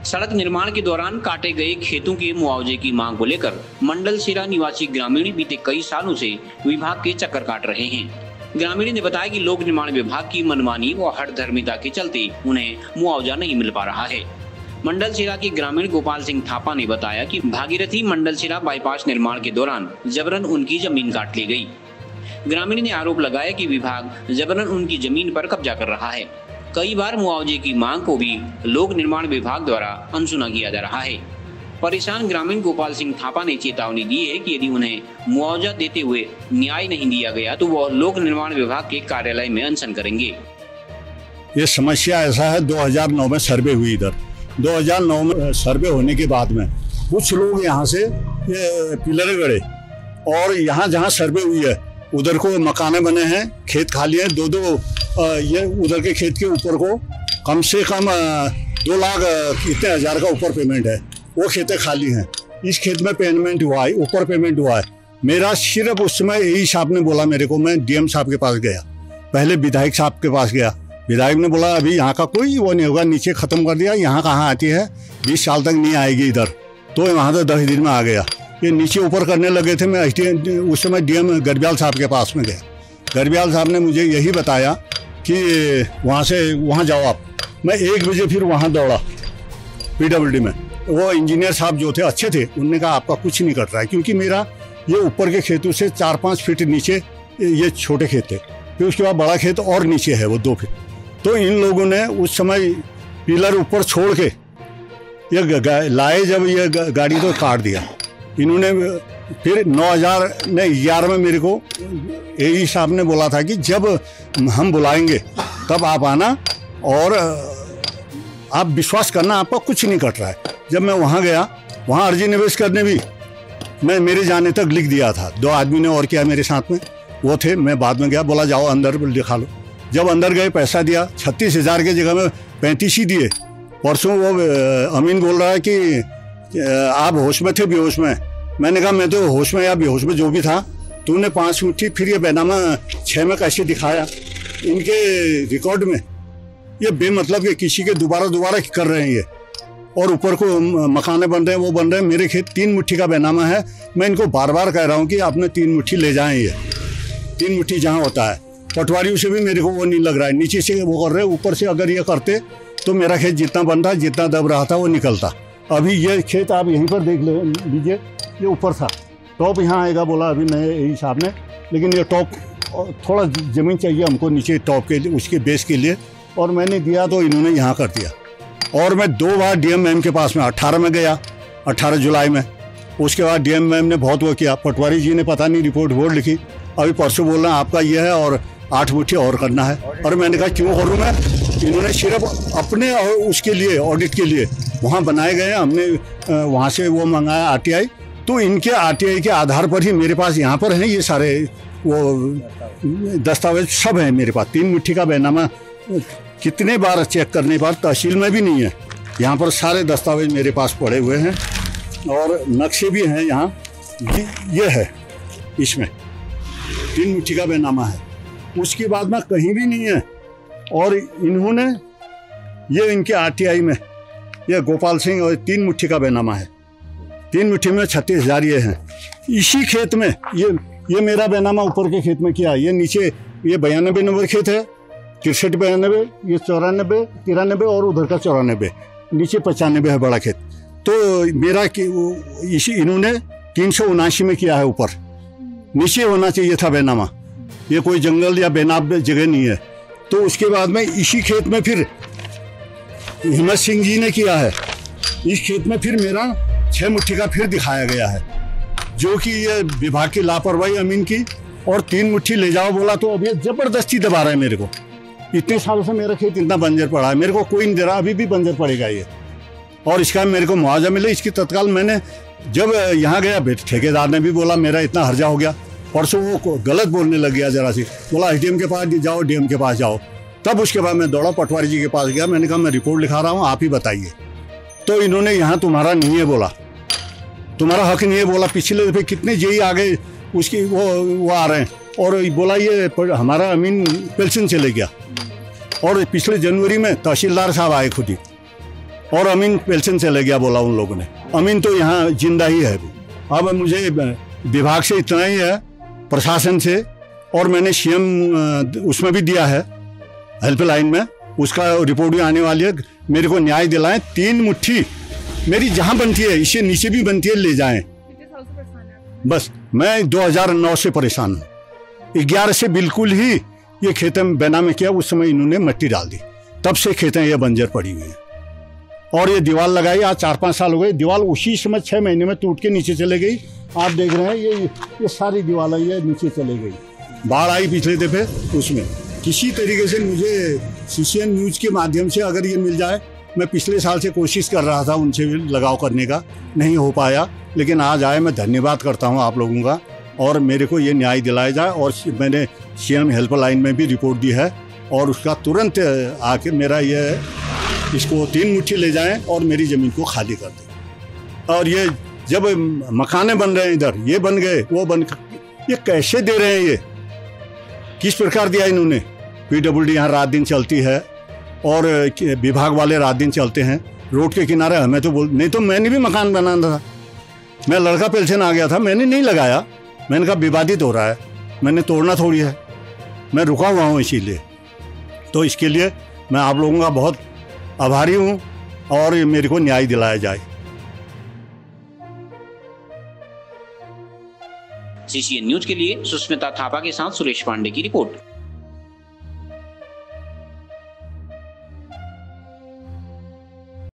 सड़क निर्माण के दौरान काटे गए खेतों के मुआवजे की मांग को लेकर मंडलशिरा निवासी ग्रामीण बीते कई सालों से विभाग के चक्कर काट रहे हैं। ग्रामीण ने बताया कि लोक निर्माण विभाग की मनमानी व हठधर्मिता के चलते उन्हें मुआवजा नहीं मिल पा रहा है। मंडलशिरा के ग्रामीण गोपाल सिंह थापा ने बताया कि भागीरथी मंडलशिरा बाईपास निर्माण के दौरान जबरन उनकी जमीन काट ली गई। ग्रामीण ने आरोप लगाया कि विभाग जबरन उनकी जमीन पर कब्जा कर रहा है। कई बार मुआवजे की मांग को भी लोक निर्माण विभाग द्वारा अनसुना किया जा रहा है। परेशान ग्रामीण गोपाल सिंह थापा ने चेतावनी दी है कि यदि उन्हें मुआवजा देते हुए न्याय नहीं दिया गया तो वह लोक निर्माण विभाग के कार्यालय में अनशन करेंगे। ये समस्या ऐसा है, 2009 में सर्वे हुई इधर। 2009 में सर्वे होने के बाद में कुछ लोग यहाँ से ये पिलर गड़े और यहाँ जहाँ सर्वे हुई है उधर को मकाने बने हैं, खेत खाली हैं। दो ये उधर के खेत के ऊपर को कम से कम 2 लाख कितने हज़ार का ऊपर पेमेंट है, वो खेतें खाली हैं। इस खेत में पेमेंट हुआ है, ऊपर पेमेंट हुआ है। मेरा सिर्फ उस समय यही साहब ने बोला मेरे को, मैं डीएम साहब के पास गया, पहले विधायक साहब के पास गया। विधायक ने बोला अभी यहाँ का कोई वो नहीं होगा, नीचे ख़त्म कर दिया, यहाँ कहाँ आती है, 20 साल तक नहीं आएगी इधर। तो वहाँ तो 10 दिन में आ गया। ये नीचे ऊपर करने लगे थे। मैं उस समय डीएम गरब्याल साहब के पास में गया। गरब्याल साहब ने मुझे यही बताया कि वहाँ से वहाँ जाओ आप। मैं 1 बजे फिर वहाँ दौड़ा PWD में। वो इंजीनियर साहब जो थे अच्छे थे, उन्होंने कहा आपका कुछ नहीं कट रहा है, क्योंकि मेरा ये ऊपर के खेतों से 4-5 फीट नीचे ये छोटे खेत थे, फिर उसके बाद बड़ा खेत और नीचे है वो 2 फीट। तो इन लोगों ने उस समय पिलर ऊपर छोड़ के ये लाए, जब ये गाड़ी तो काट दिया इन्होंने। फिर 2011 में मेरे को एई साहब ने बोला था कि जब हम बुलाएंगे तब आप आना और आप विश्वास करना, आपका कुछ नहीं कट रहा है। जब मैं वहाँ गया, वहाँ अर्जी निवेश करने भी मैं मेरे जाने तक लिख दिया था। 2 आदमी ने और किया मेरे साथ में, वो थे। मैं बाद में गया, बोला जाओ अंदर लिखा लो। जब अंदर गए पैसा दिया, 36,000 के जगह में 35 ही दिए। परसों वो अमीन बोल रहा है कि आप होश में थे बेहोश में। मैंने कहा मैं तो होश में या बेहोश में जो भी था, तूने 5 मुट्ठी फिर ये बैनामा 6 में कैसे दिखाया। इनके रिकॉर्ड में ये बेमतलब के किसी के दोबारा कर रहे हैं ये, और ऊपर को मकाने बन रहे हैं, वो बन रहे हैं। मेरे खेत 3 मुट्ठी का बैनामा है। मैं इनको बार बार कह रहा हूँ कि आपने 3 मुट्ठी ले जाएं, ये 3 मुट्ठी जहाँ होता है। पटवारियों से भी मेरे को वो नहीं लग रहा है, नीचे से वो कर रहे हैं, ऊपर से अगर ये करते तो मेरा खेत जितना बन रहा, जितना दब रहा था वो निकलता। अभी ये खेत आप यहीं पर देख लीजिए, ये ऊपर था, टॉप यहाँ आएगा बोला अभी नए यही साहब ने, लेकिन ये टॉप थोड़ा ज़मीन चाहिए हमको नीचे टॉप के लिए, उसके बेस के लिए, और मैंने दिया तो इन्होंने यहाँ कर दिया। और मैं 2 बार डीएम मैम के पास में 18 में गया, 18 जुलाई में। उसके बाद डीएम मैम ने बहुत वो किया, पटवारी जी ने पता नहीं रिपोर्ट बोर्ड लिखी। अभी परसों बोल रहे हैं आपका ये है और 8 मुट्ठी और करना है। और मैंने कहा क्यों करूँ मैं, इन्होंने सिर्फ अपने और उसके लिए ऑडिट के लिए वहाँ बनाए गए, हमने वहाँ से वो मंगाया RTI। तो इनके RTI के आधार पर ही मेरे पास यहाँ पर हैं ये सारे वो दस्तावेज सब हैं मेरे पास। 3 मुट्ठी का बैनामा कितने बार चेक करने पर तहसील में भी नहीं है, यहाँ पर सारे दस्तावेज मेरे पास पड़े हुए हैं और नक्शे भी हैं यहाँ। ये है, इसमें 3 मुट्ठी का बैनामा है। उसके बाद में कहीं भी नहीं है। और इन्होंने ये इनके RTI में ये गोपाल सिंह और 3 मुट्ठी का बैनामा है। 3 मुट्ठी में 36,000 ये हैं। इसी खेत में ये मेरा बैनामा ऊपर के खेत में किया। ये नीचे ये 92 नंबर खेत है, 63, 92, ये 94, 93 और उधर का 94, नीचे 95 है बड़ा खेत। तो मेरा इसी इन्होंने 379 में किया है। ऊपर नीचे होना चाहिए था बैनामा, ये कोई जंगल या बेनाब जगह नहीं है। तो उसके बाद में इसी खेत में फिर हिम्मत सिंह जी ने किया है। इस खेत में फिर मेरा 6 मुट्ठी का फिर दिखाया गया है, जो कि ये विभाग की लापरवाही अमीन की। और 3 मुट्ठी ले जाओ बोला तो अब ये जबरदस्ती दबा रहा है मेरे को। इतने सालों से मेरा खेत इतना बंजर पड़ा है, मेरे को कोई नहीं दे रहा, अभी भी बंजर पड़ेगा ये। और इसका मेरे को मुआवजा मिले, इसकी तत्काल मैंने जब यहाँ गया ठेकेदार ने भी बोला मेरा इतना हर्जा हो गया। परसों वो गलत बोलने लग गया जरा सी, बोला SDM के पास जाओ, DM के पास जाओ। तब उसके बाद मैं दौड़ा पटवारी जी के पास गया, मैंने कहा मैं रिपोर्ट लिखा रहा हूँ, आप ही बताइए। तो इन्होंने यहाँ तुम्हारा नहीं है बोला, तुम्हारा हक नहीं है बोला। पिछले दफे कितने जेई आ गए उसकी वो आ रहे हैं, और बोला ये हमारा अमीन पेंशन चले गया। और पिछले जनवरी में तहसीलदार साहब आए खुद ही, और अमीन पेंशन चले गया बोला उन लोगों ने। अमीन तो यहाँ जिंदा ही है अभी। अब मुझे विभाग से इतना ही है, प्रशासन से, और मैंने सीएम उसमें भी दिया है हेल्पलाइन में, उसका रिपोर्ट भी आने वाली है। मेरे को न्याय दिलाएं, 3 मुट्ठी मेरी जहाँ बनती है इससे नीचे भी बनती है, ले जाएं। बस मैं 2009 से परेशान हूँ। 11 से बिल्कुल ही ये खेतें बना में किया, उस समय इन्होंने मिट्टी डाल दी, तब से खेतें ये बंजर पड़ी हुई हैं। और ये दीवार लगाई आज 4-5 साल हो गए, दीवार उसी समय 6 महीने में टूट के नीचे चले गई। आप देख रहे हैं ये सारी दीवार ये नीचे चले गई। बाढ़ आई पिछले दफे, उसमें किसी तरीके से मुझे सीसीएन न्यूज़ के माध्यम से अगर ये मिल जाए, मैं पिछले साल से कोशिश कर रहा था उनसे भी लगाव करने का, नहीं हो पाया, लेकिन आज आए। मैं धन्यवाद करता हूँ आप लोगों का, और मेरे को ये न्याय दिलाया जाए। और मैंने सीएम हेल्पलाइन में भी रिपोर्ट दी है, और उसका तुरंत आके मेरा ये इसको 3 मुट्ठी ले जाएं और मेरी ज़मीन को खाली कर दें। और ये जब मकाने बन रहे हैं इधर, ये बन गए वो बन, ये कैसे दे रहे हैं, ये किस प्रकार दिया इन्होंने। PWD यहाँ रात दिन चलती है, और विभाग वाले रात दिन चलते हैं रोड के किनारे। हमें तो बोल, नहीं तो मैंने भी मकान बनाना था, मैं लड़का पेंशन आ गया था, मैंने नहीं लगाया। मैंने कहा विवादित हो रहा है, मैंने तोड़ना थोड़ी है, मैं रुका हुआ हूँ इसीलिए। तो इसके लिए मैं आप लोगों का बहुत आभारी हूँ, और मेरे को न्याय दिलाया जाए। सीसीएन न्यूज के लिए सुष्मिता थापा के साथ सुरेश पांडे की रिपोर्ट।